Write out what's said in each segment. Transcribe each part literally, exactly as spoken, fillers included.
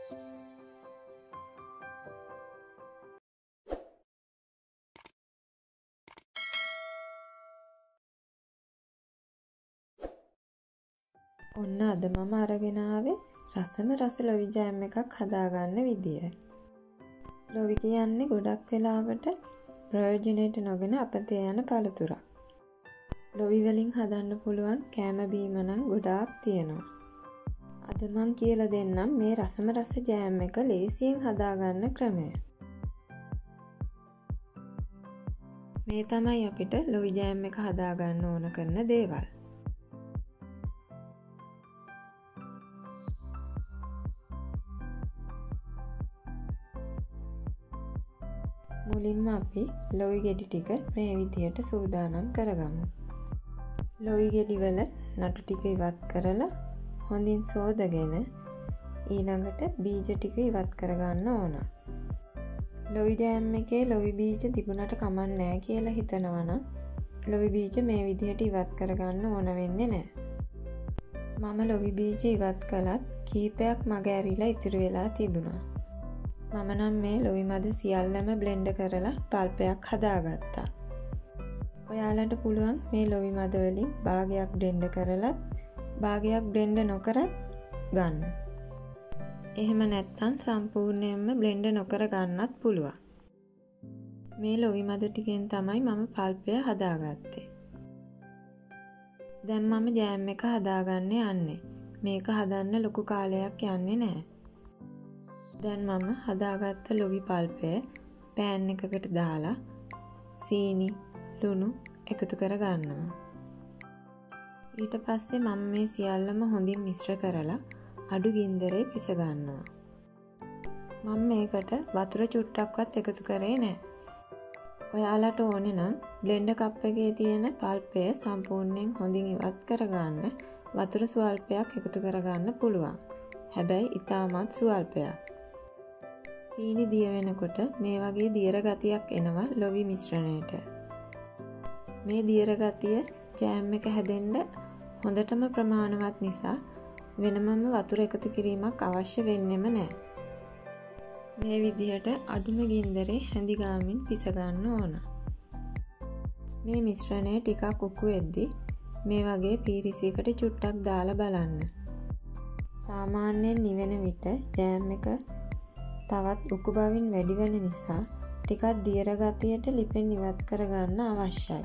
ඔන්න අද මම අරගෙන ආවේ රසම රස ලොවි ජෑම් එකක් හදාගන්න විදිය. ලොවි කියන්නේ ගොඩක් වෙලාවට ප්‍රයෝජනයට නොගෙන අපතේ යන පළතුරක්. ලොවි වලින් හදන්න පුළුවන් කෑම බීම නම් ගොඩාක් තියෙනවා. අද මම කියලා දෙන්නම් මේ රසම රස ජෑම් එක ලේසියෙන් හදාගන්න ක්‍රමය. මේ තමයි අපිට ලොවි ජෑම් එක හදාගන්න ඕන කරන දේවල්. මුලින්ම අපි ලොවි ගෙඩි ටික මේ විදියට සූදානම් කරගමු. ලොවි ගෙඩි වල නටු ටික ඉවත් කරලා හොඳින් සෝදගෙන ඊළඟට බීජ ටික ඉවත් කරගන්න ඕන. ලොවි ජෑම් එකේ ලොවි බීජ තිබුණට කමක් නැහැ කියලා හිතනවා නම් ලොවි බීජ මේ විදියට ඉවත් කරගන්න ඕන වෙන්නේ නැහැ. මම ලොවි බීජ ඉවත් කළත් කීපයක් මග ඇරිලා ඉතුරු වෙලා තිබුණා. මම නම් මේ ලොවි මද සියල්ලම බ්ලෙන්ඩ් කරලා පල්පයක් හදාගත්තා. ඔයාලට පුළුවන් මේ ලොවි මද වලින් භාගයක් බ්ලෙන්ඩ් කරලත් භාගයක් බ්ලෙන්ඩ් නොකරත් ගන්න. එහෙම නැත්නම් සම්පූර්ණයෙන්ම බ්ලෙන්ඩ් නොකර ගන්නත් පුළුවන්. මේ ලොවි මද ටිකෙන් තමයි මම පල්පය හදාගත්තේ. දැන් මම ජෑම් එක හදාගන්න යන්නේ. මේක හදන්න ලොකු කාලයක් යන්නේ නැහැ. දැන් මම හදාගත්ත ලොවි පල්පය පෑන් එකකට දාලා සීනි, ලුණු එකතු කර ගන්නවා. ඊට පස්සේ මම මේ සියල්ලම හොඳින් මිශ්‍ර කරලා අඩු ගින්දරේ පිස ගන්නවා. මම මේකට වතුර චුට්ටක්වත් එකතු කරේ නැහැ. ඔයාලට ඕනේ නම් බ්ලෙන්ඩර් කප් එකේ තියෙන පල්පය සම්පූර්ණයෙන් හොඳින් ඉවත් කරගන්න වතුර ස්වල්පයක් එකතු කරගන්න පුළුවන්. හැබැයි ඊටමත් ස්වල්පයක්. සීනි දිය වෙනකොට මේ වගේ දියර ගතියක් එනවා ලොවි මිශ්‍රණයට. මේ දියර ගතිය ජෑම් එක හැදෙන්න හොඳටම ප්‍රමාණවත් නිසා වෙනමම වතුර එකතු කිරීමක් අවශ්‍ය වෙන්නෙම නැහැ. මේ විදිහට අඩුම ගින්දරේ හැඳි ගාමින් පිස ගන්න ඕන. මේ මිශ්‍රණය ටිකක් උකු වෙද්දි මේ වගේ පීරිසියකට චුට්ටක් දාලා බලන්න. සාමාන්‍යයෙන් නිවෙන විට ජෑම් එක තවත් උකු බවින් වැඩි වෙන නිසා ටිකක් දියර ගතියට ලිපෙන් ඉවත් කරගන්න අවශ්‍යයි.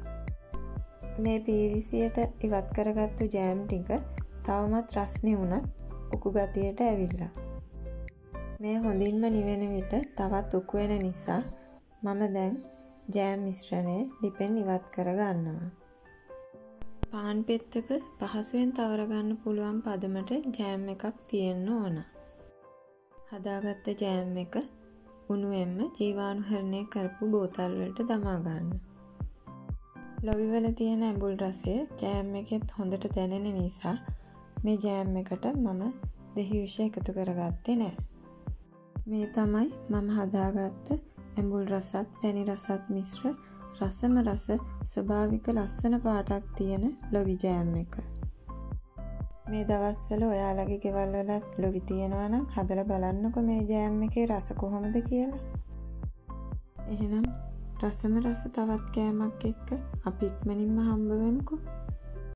මේ පීරිසියට ඉවත් කරගත්තු ජෑම් ටික තවමත් රස්නේ වුණත් උකු ගතියට ඇවිල්ලා. මේ හොඳින්ම නිවෙන විට තවත් උකු වෙන නිසා මම දැන් ජෑම් මිශ්‍රණය ලිපෙන් ඉවත් කරගන්නවා. පාන් පෙත්තක පහසුවෙන් තවර ගන්න පුළුවන් පදමට ජෑම් එකක් තියෙන්න ඕන. හදාගත්ත ජෑම් එක උණුවෙන්ම ජීවාණුහරණය කරපු බෝතල් වලට දමා ගන්න. ලොවි වල තියෙන ඇඹුල් රසය ජෑම් එකෙත් හොඳට දැනෙන නිසා මේ ජෑම් එකට මම දෙහි විෂ එකතු කරගත්තේ නැහැ. මේ තමයි මම හදාගත්ත ඇඹුල් රසත් පැණි රසත් මිශ්‍ර රසම රස ස්වභාවික ලස්සන පාටක් තියෙන ලොවි ජෑම් එක. මේ දවස්වල ඔයාලගේ ගෙවල් වලත් ලොවි තියෙනවා නම් හදලා බලන්නකෝ මේ ජෑම් එකේ රස කොහොමද කියලා. එහෙනම් රසම රස තවත් කෑමක් එක්ක අපි ඉක්මනින්ම හම්බ වෙමුකෝ.